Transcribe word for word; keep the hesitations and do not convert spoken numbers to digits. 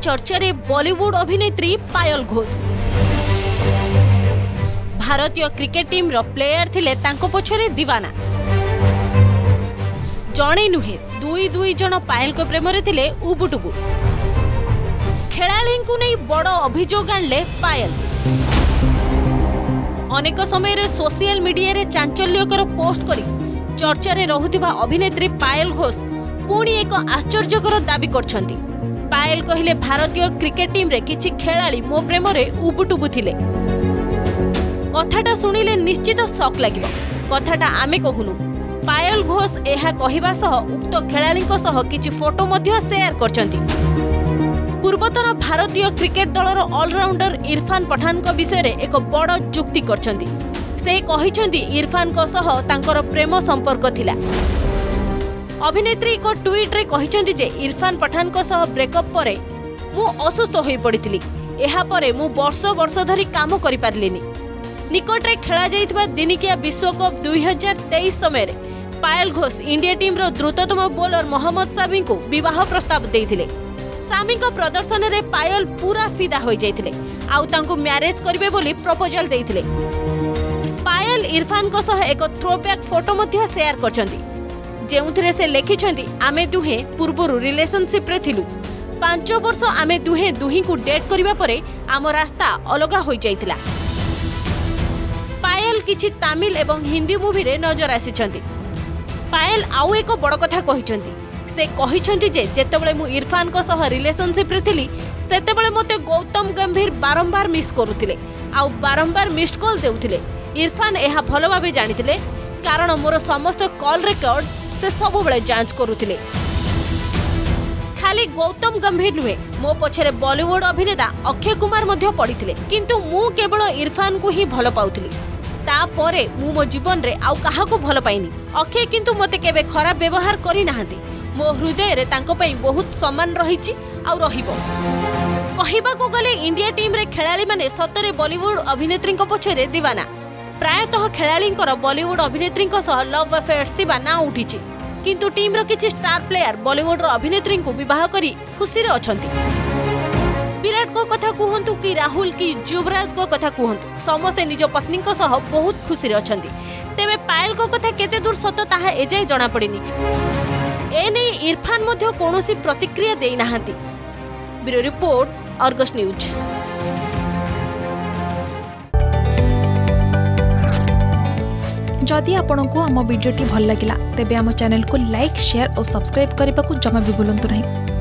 चर्चा बॉलीवुड अभिनेत्री पायल घोष। भारतीय क्रिकेट टीम रो प्लेयर थिले तांको पछरे दीवाना। जणे नुहे दुई दुई जन पायल को प्रेम रे थिले उबुटुबु। खेलाड़ी को नहीं बड़ अभियोग आणले पायल। अनेक समय रे सोशल मीडिया रे चांचल्यकर पोस्ट करी चर्चा रे रहुथिबा अभिनेत्री पायल घोष पुणी एक आश्चर्यकर दाबी करछंती। पायल कहिले भारतीय क्रिकेट टीम रे किछि खेलाड़ी मो प्रेम रे उबुटुबु थिले। कथाटा सुनिले निश्चित शॉक लागिबो। कथाटा आमे कहूनु। पायल घोष एहा कहिबा सह उक्त खेलाड़ीको सह किछि फोटो मध्ये शेयर करछंती। पूर्वतन भारतीय क्रिकेट दलर ऑलराउंडर इरफान पठान को विषय रे एक बड़ जुक्ति करछंती। से कहिछंती इरफान को सह तांकर प्रेम संपर्क थिला। अभिनेत्री को ट्वीट रे कहिछंती जे इरफान पठान को सह ब्रेकअप परे मु असुस्थ होई पड़िथिली। एहा परे मु वर्ष वर्ष धरि काम करि पारलिनी। निकट रे खेला जाइतबा दिनिकिया विश्वकप दुई हजार तेईस समय रे पायल घोष इंडिया टीम रो द्रुततम बोलर मोहम्मद सामी को विवाह प्रस्ताव देइथिले। सामी को प्रदर्शन रे पायल पूरा फिदा होई जाइथिले आउ तांको मैरिज करिवे बोली प्रपोजल देइथिले। पायल इरफान को सह एक थ्रोबैक फोटो मध्ये शेयर करछंती जेउथिरे से लेखिछंती आमे दुहे पूर्वरु रिलेशनशिप रे थिलु। पांच वर्ष आमे दुहे दुही को डेट करिवा परे आम रास्ता अलगा होई जाइतिला। पायल किछि तमिल एवं हिंदी मूवी रे नजर आसीछंती। पायल आउ एक बड़ कथा कहिछंती। से कहिछंती जे जेतेबेले मु इरफान को सह रिलेशनशिप रे थिली सेतेबेले मते गौतम गंभीर बारंबार मिस करूथिले आउ बारंबार मिस्ड कॉल देउथिले। इरफान एहा भलो भाबे जानिथिले कारण मोर समस्त कॉल रिकॉर्ड से सब बेले जांच करूथिले। खाली गौतम गंभीर नुहे मो पछरे बॉलीवुड अभिनेता अक्षय कुमार मध्ये पड़िथिले किंतु मु केवल इरफान को ही भलो पाउथिली। ता परे मु मो जीवन रे आउ काहा को भलो पाइनी। अक्षय किंतु मते केबे खराब व्यवहार करि नाहंती। मो हृदय रे तांको पई बहुत सम्मान रहिछि आउ रहिबो। कहिबा को गले इंडिया टीम रे खेलाड़ी माने सतरे बॉलीवुड अभिनेत्री को पछरे दीवाना। प्रायतः खेलाड़ींकर बॉलीवुड अभिनेत्री सह लव अफेयर्स थिबा ना उठिछि किंतु टीम रो किछि स्टार प्लेयर बॉलीवुड रो अभिनेत्री को विवाह करी खुशी रे अछंती। विराट को कथा कहंतु कि राहुल की युवराज को कथा कहंतु समस्ते निज पत्नी को सह बहुत खुशी रे अछंती। तेबे पायल को कथा केते दूर सत ताहा एजाय जणा पड़िनी। एने इरफान मध्ये कोनोसी प्रतिक्रिया देई नाहंती। Bureau report Argus news. जदि आपंक आम भिडी भल लगा तेब आम चैनल को लाइक शेयर और सब्सक्राइब करने को जमा भी भूलु नहीं।